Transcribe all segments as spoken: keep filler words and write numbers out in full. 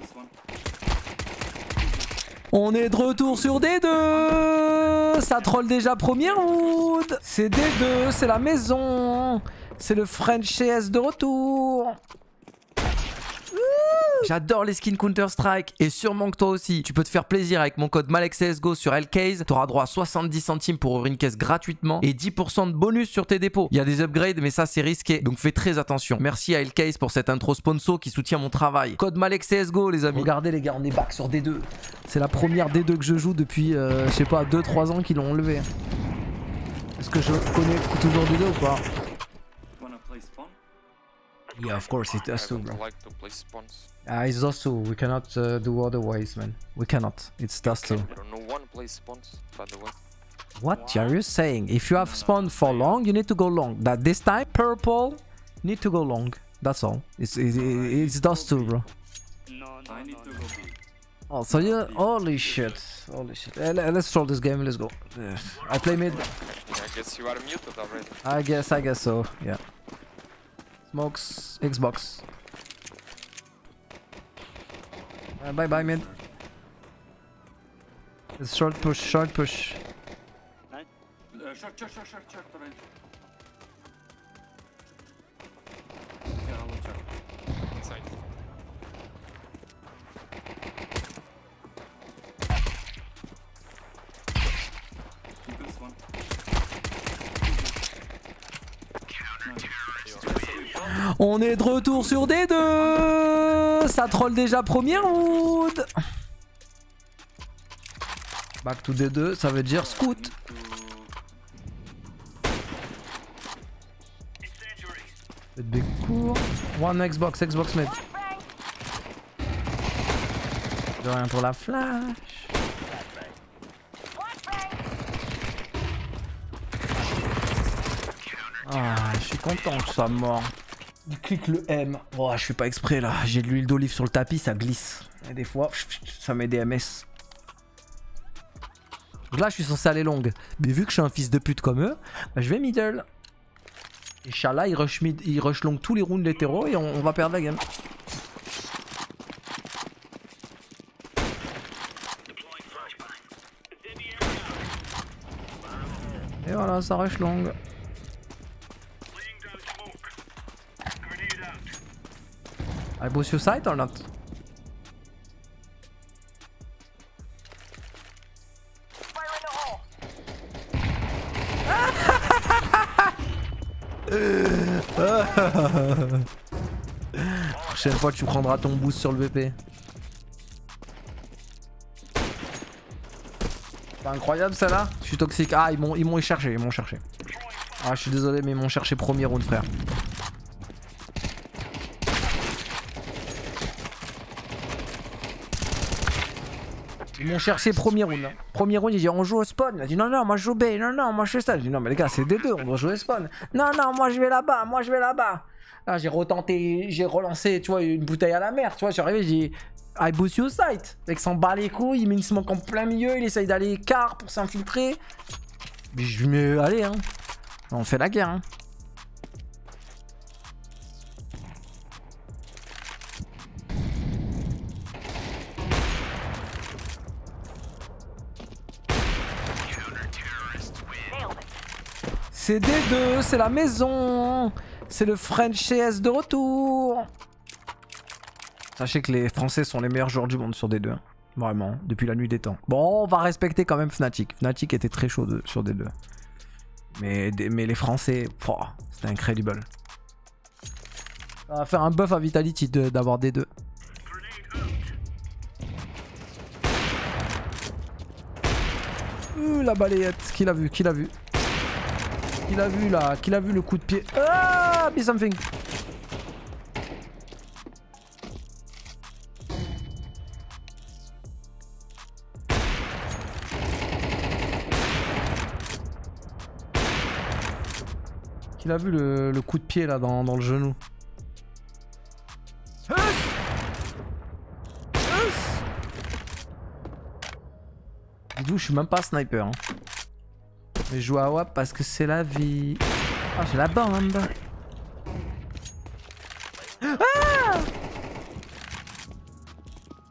On est de retour sur D deux. Ça troll déjà premier round. C'est D deux, c'est la maison. C'est le French C S de retour. J'adore les skins Counter-Strike et sûrement que toi aussi. Tu peux te faire plaisir avec mon code MalexCSGO sur L-Case. Tu auras droit à soixante-dix centimes pour ouvrir une caisse gratuitement et dix pour cent de bonus sur tes dépôts. Il y a des upgrades mais ça c'est risqué donc fais très attention. Merci à L-Case pour cette intro sponsor qui soutient mon travail. Code MalexCSGO les amis. Regardez les gars, on est back sur D deux. C'est la première D deux que je joue depuis euh, je sais pas deux trois ans qu'ils l'ont enlevé. Est-ce que je connais toujours D deux ou pas? Yeah, of course, it does too, bro. Like to play spawns. Ah, it's us too. We cannot uh, do otherwise, man. We cannot. It's us too. No one plays spawns, by the way. What are you saying? If you have spawned for long, you need to go long. That this time, purple need to go long. That's all. It's it's, it's us too, bro. No, no, I need to go B. Oh, so you holy shit, holy shit. Uh, let's troll this game. Let's go. Uh, I play mid. I guess you are muted already. I guess. I guess so. Yeah. Smokes, Xbox. Uh, bye bye mid. It's short push, short push. Nice. Uh, short, short, short, short, short, orange. Yeah, I will short. Inside. Keep this one. On est de retour sur D deux. Ça troll déjà premier round. Back to D deux, ça veut dire scout. Big court. One Xbox, Xbox mid. De rien pour la flash. Ah, je suis content que ça soit mort. Il clique le M. Oh, je fais pas exprès là. J'ai de l'huile d'olive sur le tapis, ça glisse. Et des fois, ça met des M S. Donc là, je suis censé aller longue. Mais vu que je suis un fils de pute comme eux, bah, je vais middle. Inch'Allah, il rush mid, il rush long tous les rounds latéraux et on, on va perdre la game. Et voilà, ça rush long. I boost your site or not? Prochaine fois tu prendras ton boost sur le V P. C'est incroyable ça là. Je suis toxique. Ah ils m'ont ils m'ont cherché, ils m'ont cherché. Ah je suis désolé mais ils m'ont cherché premier round frère. Ils m'ont cherché premier round. Hein. Premier round, ils disent on joue au spawn. Il a dit non, non, moi je joue B. Non, non, moi je fais ça. Je dis non, mais les gars, c'est D deux, on doit jouer au spawn. Non, non, moi je vais là-bas, moi je vais là-bas. Là, j'ai retenté, j'ai relancé, tu vois, une bouteille à la mer. Tu vois, je suis arrivé, j'ai dit I boost your site. Le mec s'en bat les couilles, il met une smoke en plein milieu, il essaye d'aller quart pour s'infiltrer. Mais je lui mets, allez, hein. On fait la guerre, hein. C'est D deux, c'est la maison. C'est le French C S de retour. Sachez que les Français sont les meilleurs joueurs du monde sur D deux. Hein. Vraiment, depuis la nuit des temps. Bon, on va respecter quand même Fnatic. Fnatic était très chaud de, sur D deux. Mais, mais les Français, c'était incredible. Ça va faire un buff à Vitality d'avoir D deux. Euh, la balayette, qui l'a vu, qui l'a vu? Qui l'a vu là? Qui l'a vu le coup de pied? Ah, be something. Qui l'a vu le, le coup de pied là dans, dans le genou? Dis-vous, je suis même pas sniper. Hein. Mais je joue à W A P parce que c'est la vie. Ah, j'ai la bombe. Ah!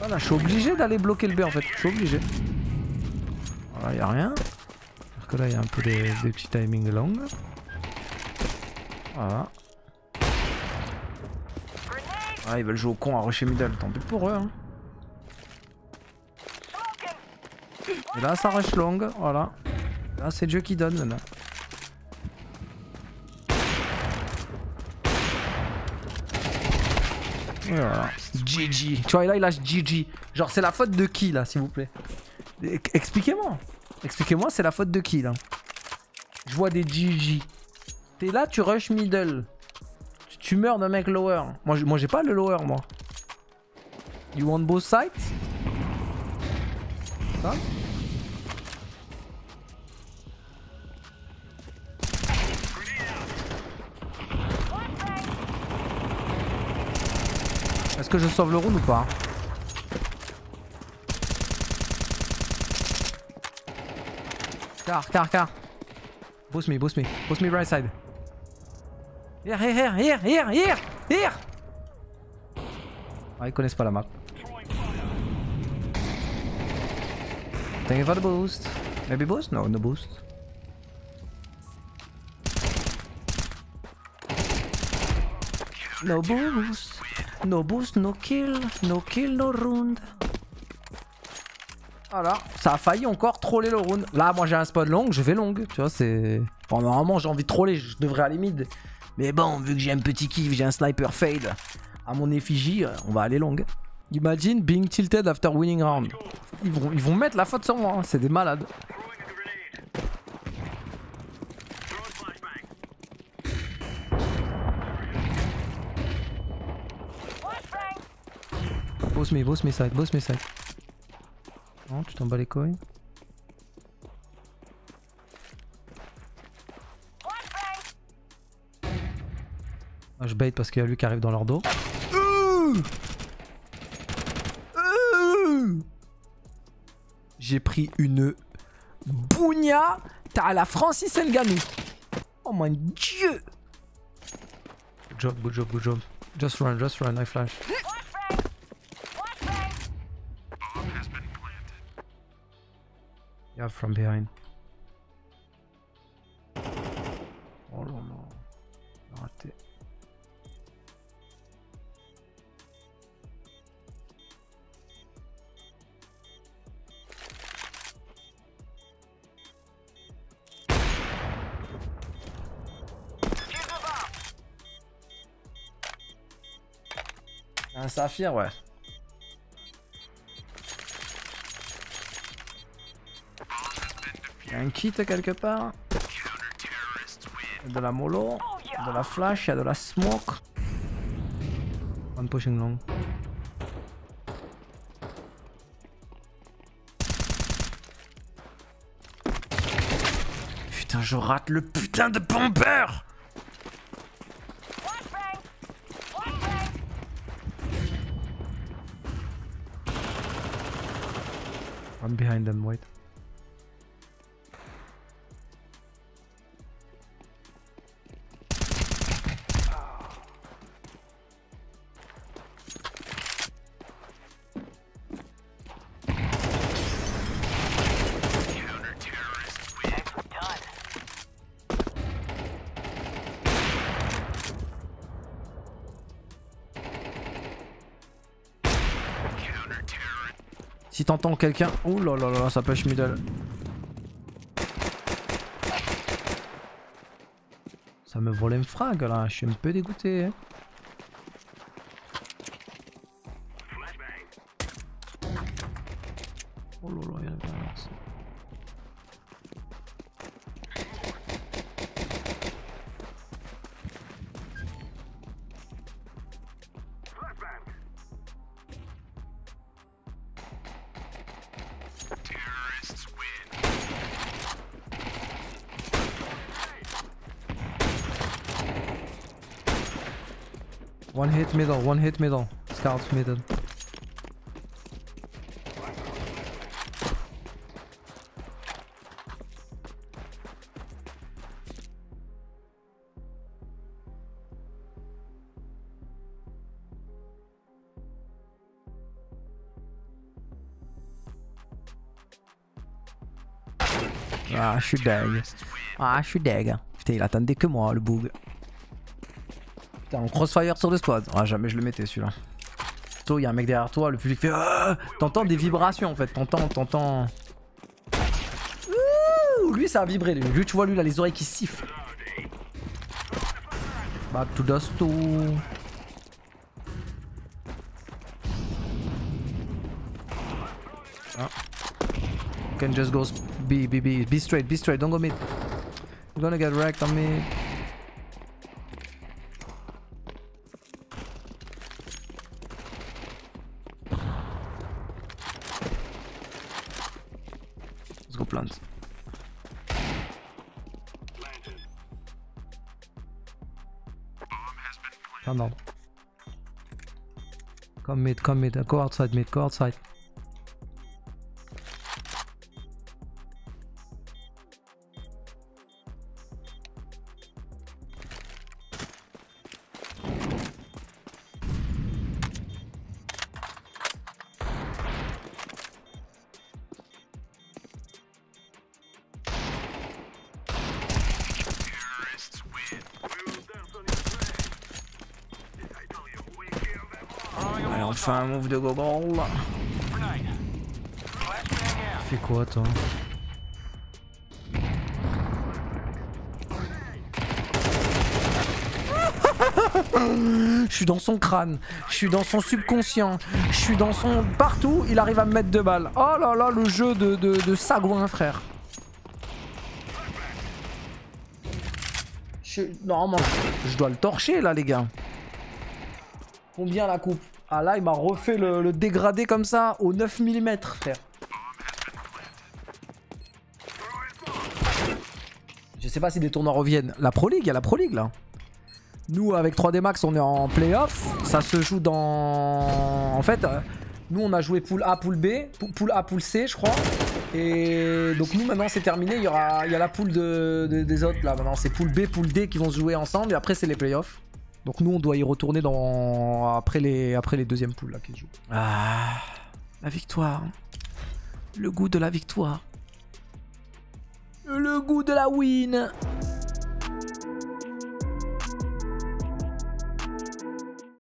Voilà, je suis obligé d'aller bloquer le B en fait. Je suis obligé. Voilà, y a rien. Alors que là, il y a un peu des, des petits timings longs. Voilà. Ah, ils veulent jouer au con à rusher middle. Tant pis pour eux. Hein. Et là, ça rush long. Voilà. Là, c'est Dieu qui donne maintenant. Et voilà. G G. Tu vois, là, il lâche G G. Genre, c'est la faute de qui là, s'il vous plaît? Expliquez-moi. Expliquez-moi, c'est la faute de qui là? Je vois des G G. T'es là, tu rush middle. Tu, tu meurs d'un mec lower. Moi, moi j'ai pas le lower, moi. You want both sides? Ça? Est-ce que je sauve le round ou pas? Car, car, car. Boost me, boost me. Boost me right side. Here, here, here, here, here, here, here. Ah, ils connaissent pas la map. Thank you for the boost. Maybe boost? No, no boost. No boost. No boost, no kill. No kill, no round. Voilà, ça a failli encore troller le round. Là, moi j'ai un spot long, je vais long. Tu vois, c'est. Bon, normalement, j'ai envie de troller, je devrais aller mid. Mais bon, vu que j'ai un petit kiff, j'ai un sniper fade à mon effigie, on va aller long. Imagine being tilted after winning round. Ils vont, ils vont mettre la faute sur moi, hein. C'est des malades. Boss me, boss me side, boss me side. Non, tu t'en bats les couilles. Ah, je bait parce qu'il y a lui qui arrive dans leur dos. Euh euh J'ai pris une bougna. T'as la Francis Ngannou. Oh mon dieu. Good job, good job, good job. Just run, just run, I flash. Yeah, from behind. Oh là là. Raté. Un saphir, ouais. Il y a un kit quelque part. Il y a de la mollo, de la flash, il y a de la smoke. One pushing long. Putain, je rate le putain de bomber. I'm behind them, wait. Si t'entends quelqu'un... Ouh là là là, ça push middle. Ça me volait un frag là, je suis un peu dégoûté. Hein. Oh là là, il y a la balance. One hit middle, one hit middle. Scout middle. Ah, je suis deg. Ah, je suis deg. Putain, il attendait que moi, le boog. Putain, en crossfire sur le squad. Ah, jamais je le mettais celui-là. Il y a un mec derrière toi, le public fait. Ah, t'entends des vibrations en fait. T'entends, t'entends. Ouh, lui, ça a vibré. Lui. lui, tu vois, lui, il a les oreilles qui sifflent. Back to dust to. Ah. Can just go be be be be straight, be straight, don't go mid. You're gonna get wrecked on me. Let's go plant. Come on. Come mid, come mid, go outside mid, go outside. Allez, on fait un move de gogol. Fais quoi toi? Je suis dans son crâne, je suis dans son subconscient, je suis dans son... Partout, il arrive à me mettre deux balles. Oh là là, le jeu de, de, de sagouin, frère. Je... Normalement, je dois le torcher là, les gars. Combien la coupe? Ah là, il m'a refait le, le dégradé comme ça au neuf millimètres, frère. Je sais pas si des tournois reviennent. La Pro League, il y a la Pro League là. Nous, avec trois D Max, on est en playoff. Ça se joue dans... En fait, euh, nous, on a joué pool A, pool B. Pool A, pool C, je crois. Et donc nous, maintenant, c'est terminé. Il y aura, il y a la pool de, de, des autres là. Maintenant, c'est pool B, pool D qui vont se jouer ensemble. Et après, c'est les playoffs. Donc nous, on doit y retourner dans... après, les... après les deuxièmes pools là qui se jouent. Ah, la victoire. Le goût de la victoire. Le goût de la win.